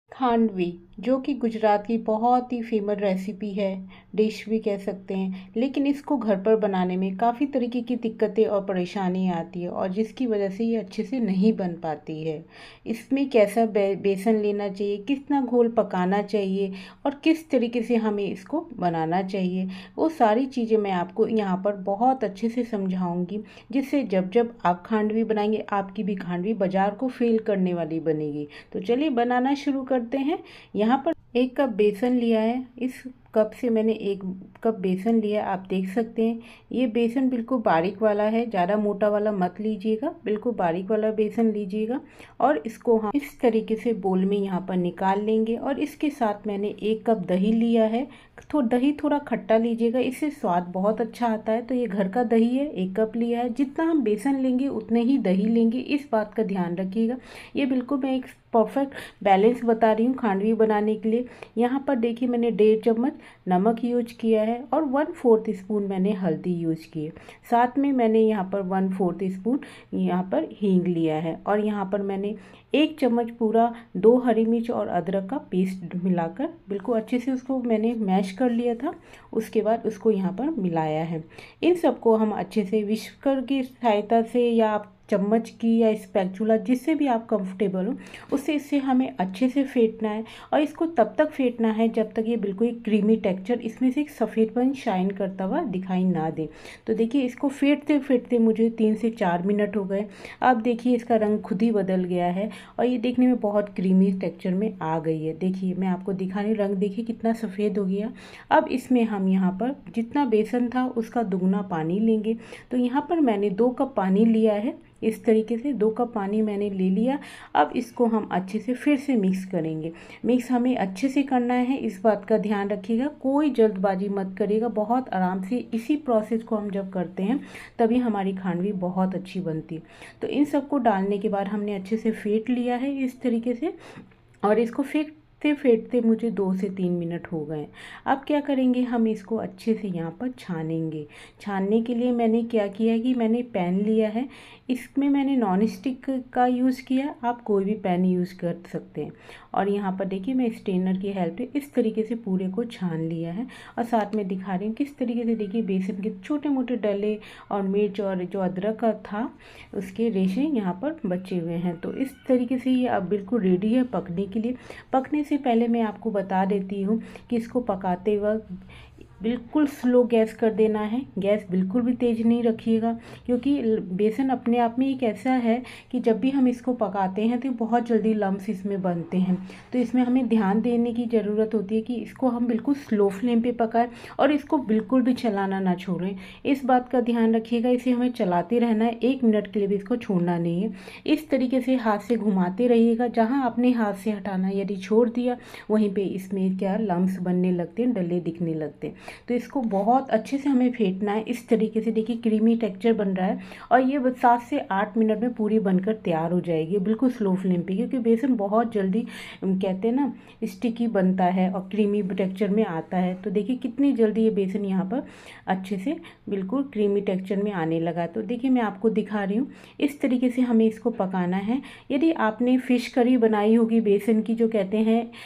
खांडवी, जो कि गुजरात की बहुत ही फेमस रेसिपी है, डिश भी कह सकते हैं। लेकिन इसको घर पर बनाने में काफ़ी तरीके की दिक्कतें और परेशानी आती है और जिसकी वजह से ये अच्छे से नहीं बन पाती है। इसमें कैसा बेसन लेना चाहिए, कितना घोल पकाना चाहिए और किस तरीके से हमें इसको बनाना चाहिए, वो सारी चीज़ें मैं आपको यहाँ पर बहुत अच्छे से समझाऊंगी, जिससे जब जब आप खांडवी बनाएंगे आपकी भी खांडवी बाजार को फेल करने वाली बनेगी। तो चलिए बनाना शुरू करते हैं। यहाँ पर 1 कप बेसन लिया है। इस कप से मैंने 1 कप बेसन लिया, आप देख सकते हैं। ये बेसन बिल्कुल बारीक वाला है, ज़्यादा मोटा वाला मत लीजिएगा, बिल्कुल बारीक वाला बेसन लीजिएगा। और इसको हम इस तरीके से बोल में यहाँ पर निकाल लेंगे। और इसके साथ मैंने 1 कप दही लिया है। तो दही थोड़ा खट्टा लीजिएगा, इससे स्वाद बहुत अच्छा आता है। तो ये घर का दही है, 1 कप लिया है। जितना हम बेसन लेंगे उतने ही दही लेंगे, इस बात का ध्यान रखिएगा। ये बिल्कुल मैं एक परफेक्ट बैलेंस बता रही हूँ खांडवी बनाने के लिए। यहाँ पर देखिए मैंने 1.5 चम्मच नमक यूज किया है और 1/4 स्पून मैंने हल्दी यूज की है। साथ में मैंने यहाँ पर 1/4 स्पून यहाँ पर हींग लिया है। और यहाँ पर मैंने 1 चम्मच पूरा 2 हरी मिर्च और अदरक का पेस्ट मिलाकर बिल्कुल अच्छे से उसको मैंने मैश कर लिया था। उसके बाद उसको यहाँ पर मिलाया है। इन सबको हम अच्छे से विस्कर की सहायता से या आप चम्मच की या स्पैचुला जिससे भी आप कंफर्टेबल हो उससे इसे हमें अच्छे से फेंटना है। और इसको तब तक फेंटना है जब तक ये बिल्कुल क्रीमी टेक्सचर इसमें से एक सफ़ेदपन शाइन करता हुआ दिखाई ना दे। तो देखिए इसको फेंटते फेंटते मुझे 3 से 4 मिनट हो गए। अब देखिए इसका रंग खुद ही बदल गया है और ये देखने में बहुत क्रीमी टेक्सचर में आ गई है। देखिए मैं आपको दिखा रही हूँ, रंग देखिए कितना सफ़ेद हो गया। अब इसमें हम यहाँ पर जितना बेसन था उसका दुगना पानी लेंगे। तो यहाँ पर मैंने 2 कप पानी लिया है। इस तरीके से 2 कप पानी मैंने ले लिया। अब इसको हम अच्छे से फिर से मिक्स करेंगे। मिक्स हमें अच्छे से करना है, इस बात का ध्यान रखिएगा, कोई जल्दबाजी मत करिएगा। बहुत आराम से इसी प्रोसेस को हम जब करते हैं तभी हमारी खांडवी बहुत अच्छी बनती है। तो इन सबको डालने के बाद हमने अच्छे से फेंट लिया है इस तरीके से। और इसको फेंटते फेंटते मुझे 2 से 3 मिनट हो गए। अब क्या करेंगे, हम इसको अच्छे से यहाँ पर छानेंगे। छानने के लिए मैंने क्या किया है कि मैंने पैन लिया है। इसमें मैंने नॉन स्टिक का यूज़ किया, आप कोई भी पैन यूज़ कर सकते हैं। और यहाँ पर देखिए मैं स्ट्रेनर की हेल्प से इस तरीके से पूरे को छान लिया है। और साथ में दिखा रही हूँ किस तरीके से, देखिए बेसन के छोटे मोटे डले और मिर्च और जो अदरक का था उसके रेशे यहाँ पर बचे हुए हैं। तो इस तरीके से ये अब बिल्कुल रेडी है पकने के लिए। पकने से पहले मैं आपको बता देती हूँ कि इसको पकाते वक्त बिल्कुल स्लो गैस कर देना है, गैस बिल्कुल भी तेज़ नहीं रखिएगा। क्योंकि बेसन अपने आप में एक ऐसा है कि जब भी हम इसको पकाते हैं तो बहुत जल्दी लम्स इसमें बनते हैं। तो इसमें हमें ध्यान देने की ज़रूरत होती है कि इसको हम बिल्कुल स्लो फ्लेम पे पकाएं और इसको बिल्कुल भी चलाना ना छोड़ें। इस बात का ध्यान रखिएगा, इसे हमें चलाते रहना है, 1 मिनट के लिए भी इसको छोड़ना नहीं है। इस तरीके से हाथ से घुमाते रहिएगा, जहाँ आपने हाथ से हटाना यदि छोड़ दिया वहीं पर इसमें क्या लम्स बनने लगते हैं, डले दिखने लगते हैं। तो इसको बहुत अच्छे से हमें फेंटना है इस तरीके से। देखिए क्रीमी टेक्सचर बन रहा है और ये 7 से 8 मिनट में पूरी बनकर तैयार हो जाएगी, बिल्कुल स्लो फ्लेम पे। क्योंकि बेसन बहुत जल्दी कहते हैं ना स्टिकी बनता है और क्रीमी टेक्सचर में आता है। तो देखिए कितनी जल्दी ये बेसन यहाँ पर अच्छे से बिल्कुल क्रीमी टेक्सचर में आने लगा। तो देखिए मैं आपको दिखा रही हूँ, इस तरीके से हमें इसको पकाना है। यदि आपने फ़िश करी बनाई होगी बेसन की, जो कहते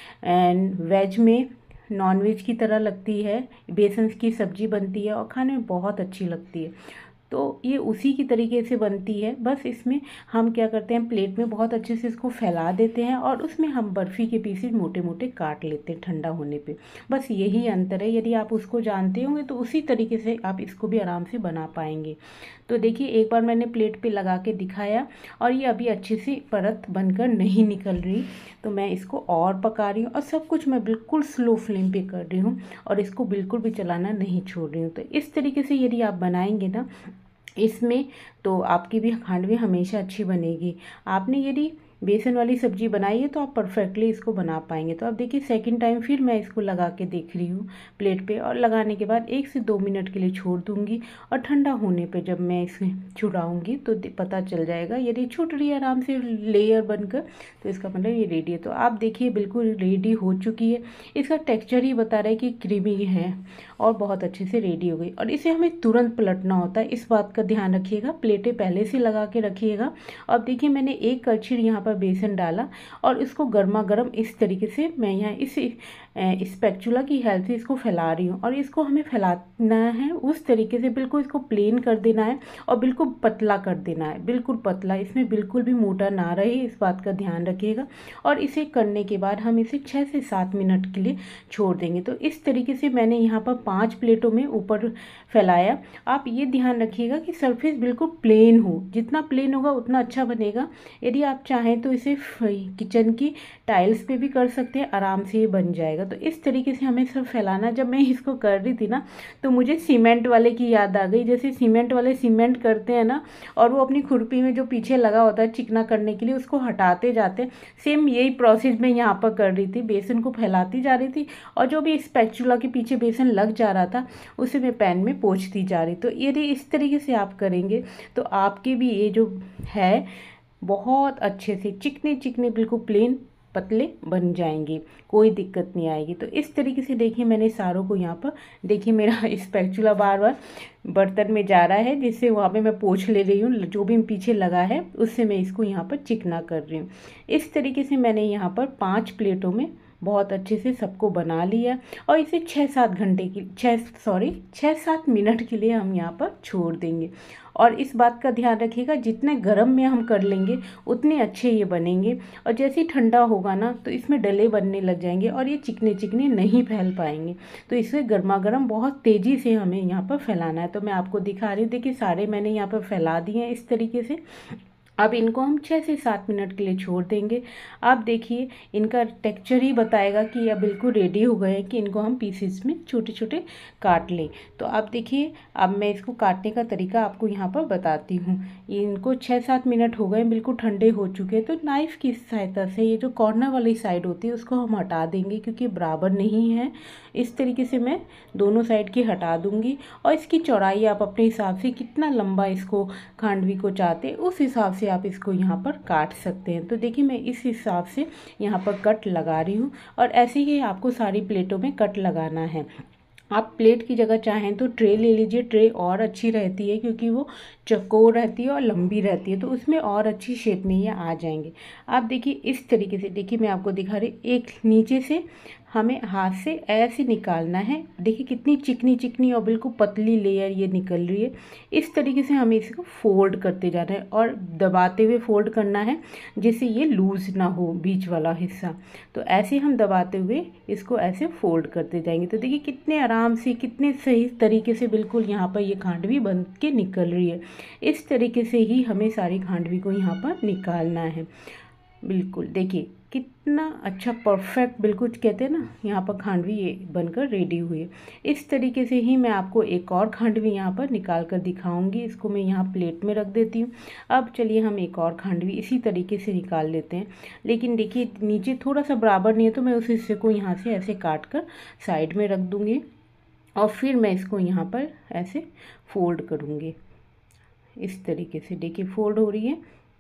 हैं वेज में नॉनवेज की तरह लगती है, बेसन की सब्ज़ी बनती है और खाने में बहुत अच्छी लगती है। तो ये उसी की तरीके से बनती है। बस इसमें हम क्या करते हैं, प्लेट में बहुत अच्छे से इसको फैला देते हैं और उसमें हम बर्फ़ी के पीसेस मोटे मोटे काट लेते हैं ठंडा होने पे। बस यही अंतर है। यदि आप उसको जानते होंगे तो उसी तरीके से आप इसको भी आराम से बना पाएंगे। तो देखिए एक बार मैंने प्लेट पे लगा के दिखाया और ये अभी अच्छे से परत बनकर नहीं निकल रही। तो मैं इसको और पका रही हूँ और सब कुछ मैं बिल्कुल स्लो फ्लेम पे कर रही हूँ और इसको बिल्कुल भी चलाना नहीं छोड़ रही हूँ। तो इस तरीके से यदि आप बनाएंगे ना इसमें, तो आपकी भी खांडवी हमेशा अच्छी बनेगी। आपने यदि बेसन वाली सब्ज़ी बनाई है तो आप परफेक्टली इसको बना पाएंगे। तो अब देखिए सेकंड टाइम फिर मैं इसको लगा के देख रही हूँ प्लेट पे, और लगाने के बाद 1 से 2 मिनट के लिए छोड़ दूँगी। और ठंडा होने पे जब मैं इसे छुड़ाऊँगी तो पता चल जाएगा। यदि छूट रही है आराम से लेयर बनकर तो इसका मतलब ये रेडी है। तो आप देखिए बिल्कुल रेडी हो चुकी है। इसका टेक्स्चर ही बता रहा है कि क्रीमी है और बहुत अच्छे से रेडी हो गई। और इसे हमें तुरंत पलटना होता है, इस बात का ध्यान रखिएगा। प्लेटें पहले से लगा के रखिएगा। अब देखिए मैंने एक कड़छी यहाँ पर पर बेसन डाला और इसको गर्मा गर्म इस तरीके से मैं यहाँ इस स्पैचुला की हेल्प से इसको फैला रही हूँ। और इसको हमें फैलाना है उस तरीके से, बिल्कुल इसको प्लेन कर देना है और बिल्कुल पतला कर देना है, बिल्कुल पतला, इसमें बिल्कुल भी मोटा ना रहे, इस बात का ध्यान रखिएगा। और इसे करने के बाद हम इसे 6 से 7 मिनट के लिए छोड़ देंगे। तो इस तरीके से मैंने यहाँ पर 5 प्लेटों में ऊपर फैलाया। आप ये ध्यान रखिएगा कि सरफेस बिल्कुल प्लेन हो, जितना प्लेन होगा उतना अच्छा बनेगा। यदि आप चाहें तो इसे किचन की टाइल्स पे भी कर सकते हैं, आराम से ये बन जाएगा। तो इस तरीके से हमें सब फैलाना। जब मैं इसको कर रही थी ना तो मुझे सीमेंट वाले की याद आ गई। जैसे सीमेंट वाले सीमेंट करते हैं ना, और वो अपनी खुरपी में जो पीछे लगा होता है चिकना करने के लिए उसको हटाते जाते हैं, सेम यही प्रोसेस मैं यहाँ पर कर रही थी। बेसन को फैलाती जा रही थी और जो भी स्पैचुला के पीछे बेसन लग जा रहा था उसे मैं पैन में पोंछती जा रही। तो यदि इस तरीके से आप करेंगे तो आपके भी ये जो है बहुत अच्छे से चिकने चिकने बिल्कुल प्लेन पतले बन जाएंगे, कोई दिक्कत नहीं आएगी। तो इस तरीके से देखिए मैंने सारों को यहाँ पर, देखिए मेरा स्पैचुला बार बार बर्तन में जा रहा है, जिससे वहाँ पे मैं पोंछ ले रही हूँ, जो भी पीछे लगा है उससे मैं इसको यहाँ पर चिकना कर रही हूँ। इस तरीके से मैंने यहाँ पर 5 प्लेटों में बहुत अच्छे से सबको बना लिया और इसे 6-7 मिनट के लिए हम यहाँ पर छोड़ देंगे। और इस बात का ध्यान रखिएगा जितने गर्म में हम कर लेंगे उतने अच्छे ये बनेंगे। और जैसे ही ठंडा होगा ना तो इसमें डले बनने लग जाएंगे और ये चिकने चिकने नहीं फैल पाएंगे। तो इसे गर्मा गर्म बहुत तेज़ी से हमें यहाँ पर फैलाना है। तो मैं आपको दिखा रही हूँ, देखिए सारे मैंने यहाँ पर फैला दिए हैं इस तरीके से। अब इनको हम 6 से 7 मिनट के लिए छोड़ देंगे। आप देखिए इनका टेक्सचर ही बताएगा कि यह बिल्कुल रेडी हो गए हैं कि इनको हम पीसेस में छोटे छोटे काट लें। तो आप देखिए अब मैं इसको काटने का तरीका आपको यहाँ पर बताती हूँ। इनको 6-7 मिनट हो गए, बिल्कुल ठंडे हो चुके हैं। तो नाइफ़ की सहायता से ये जो कॉर्नर वाली साइड होती है उसको हम हटा देंगे, क्योंकि बराबर नहीं है। इस तरीके से मैं दोनों साइड की हटा दूँगी। और इसकी चौड़ाई आप अपने हिसाब से कितना लंबा इसको खांडवी को चाहते उस हिसाब से आप इसको यहाँ पर काट सकते हैं। तो देखिए मैं इस हिसाब से यहाँ पर कट लगा रही हूँ और ऐसे ही आपको सारी प्लेटों में कट लगाना है। आप प्लेट की जगह चाहें तो ट्रे ले लीजिए, ट्रे और अच्छी रहती है क्योंकि वो चौकोर रहती है और लंबी रहती है, तो उसमें और अच्छी शेप में ये आ जाएंगे। आप देखिए इस तरीके से, देखिए मैं आपको दिखा रही, एक नीचे से हमें हाथ से ऐसे निकालना है। देखिए कितनी चिकनी चिकनी और बिल्कुल पतली लेयर ये निकल रही है। इस तरीके से हमें इसको फोल्ड करते जाना है और दबाते हुए फोल्ड करना है जिससे ये लूज़ ना हो बीच वाला हिस्सा। तो ऐसे हम दबाते हुए इसको ऐसे फोल्ड करते जाएंगे। तो देखिए कितने आराम से, कितने सही तरीके से बिल्कुल यहाँ पर ये खांडवी बन के निकल रही है। इस तरीके से ही हमें सारी खांडवी को यहाँ पर निकालना है। बिल्कुल देखिए कितना अच्छा परफेक्ट, बिल्कुल कहते हैं ना, यहाँ पर खांडवी ये बनकर रेडी हुई है। इस तरीके से ही मैं आपको एक और खांडवी यहाँ पर निकाल कर दिखाऊंगी। इसको मैं यहाँ प्लेट में रख देती हूँ। अब चलिए हम एक और खांडवी इसी तरीके से निकाल लेते हैं। लेकिन देखिए नीचे थोड़ा सा बराबर नहीं है तो मैं उस हिस्से को यहाँ से ऐसे काट कर साइड में रख दूँगी और फिर मैं इसको यहाँ पर ऐसे फोल्ड करूँगी। इस तरीके से देखिए फोल्ड हो रही है।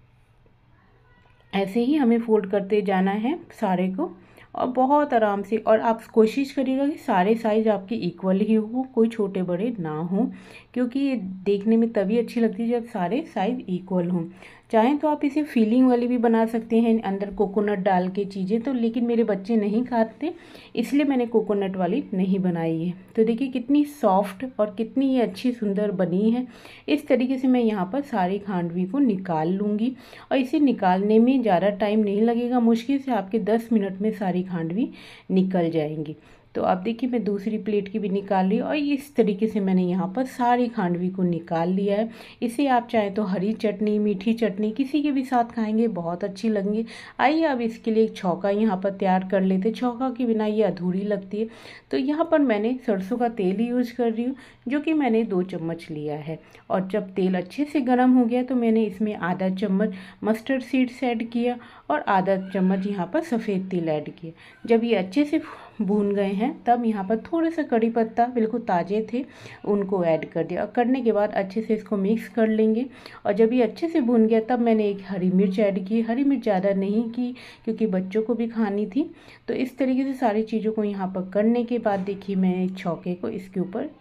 ऐसे ही हमें फोल्ड करते जाना है सारे को और बहुत आराम से। और आप कोशिश करिएगा कि सारे साइज़ आपके इक्वल ही हो, कोई छोटे बड़े ना हो, क्योंकि ये देखने में तभी अच्छी लगती है जब सारे साइज़ इक्वल हों। चाहें तो आप इसे फीलिंग वाली भी बना सकते हैं, अंदर कोकोनट डाल के चीज़ें, तो लेकिन मेरे बच्चे नहीं खाते इसलिए मैंने कोकोनट वाली नहीं बनाई है। तो देखिए कितनी सॉफ्ट और कितनी ये अच्छी सुंदर बनी है। इस तरीके से मैं यहाँ पर सारी खांडवी को निकाल लूँगी और इसे निकालने में ज़्यादा टाइम नहीं लगेगा, मुश्किल से आपके 10 मिनट में सारी खांडवी निकल जाएंगी। तो आप देखिए मैं दूसरी प्लेट की भी निकाल रही हूँ और इस तरीके से मैंने यहाँ पर सारी खांडवी को निकाल लिया है। इसे आप चाहें तो हरी चटनी, मीठी चटनी किसी के भी साथ खाएंगे, बहुत अच्छी लगेंगी। आइए अब इसके लिए एक छौंका यहाँ पर तैयार कर लेते हैं। छौंका के बिना ये अधूरी लगती है। तो यहाँ पर मैंने सरसों का तेल यूज़ कर रही हूँ, जो कि मैंने 2 चम्मच लिया है। और जब तेल अच्छे से गर्म हो गया तो मैंने इसमें आधा चम्मच मस्टर्ड सीड्स ऐड किया और आधा चम्मच यहाँ पर सफ़ेद तिल ऐड किया। जब ये अच्छे से भून गए हैं तब यहाँ पर थोड़ा सा कड़ी पत्ता बिल्कुल ताज़े थे उनको ऐड कर दिया और करने के बाद अच्छे से इसको मिक्स कर लेंगे। और जब ये अच्छे से भून गया तब मैंने एक हरी मिर्च ऐड की। हरी मिर्च ज़्यादा नहीं की क्योंकि बच्चों को भी खानी थी। तो इस तरीके से सारी चीज़ों को यहाँ पर करने के बाद देखिए मैं छौंके को इसके ऊपर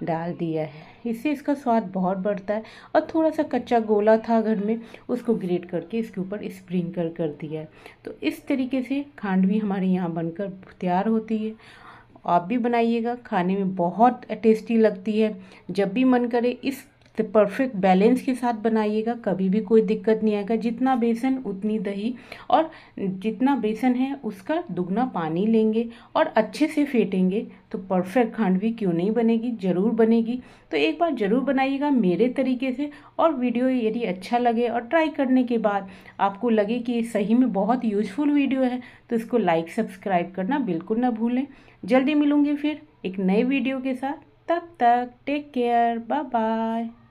डाल दिया है। इससे इसका स्वाद बहुत बढ़ता है। और थोड़ा सा कच्चा गोला था घर में, उसको ग्रेट करके इसके ऊपर स्प्रिंकल कर दिया है। तो इस तरीके से खांडवी हमारे यहाँ बनकर तैयार होती है। आप भी बनाइएगा, खाने में बहुत टेस्टी लगती है। जब भी मन करे इस परफेक्ट बैलेंस के साथ बनाइएगा, कभी भी कोई दिक्कत नहीं आएगा। जितना बेसन उतनी दही, और जितना बेसन है उसका दुगना पानी लेंगे और अच्छे से फेंटेंगे तो परफेक्ट खांडवी क्यों नहीं बनेगी, ज़रूर बनेगी। तो एक बार ज़रूर बनाइएगा मेरे तरीके से। और वीडियो यदि अच्छा लगे और ट्राई करने के बाद आपको लगे कि ये सही में बहुत यूज़फुल वीडियो है, तो इसको लाइक सब्सक्राइब करना बिल्कुल ना भूलें। जल्दी मिलूँगी फिर एक नए वीडियो के साथ। तब तक टेक केयर, बाय बाय।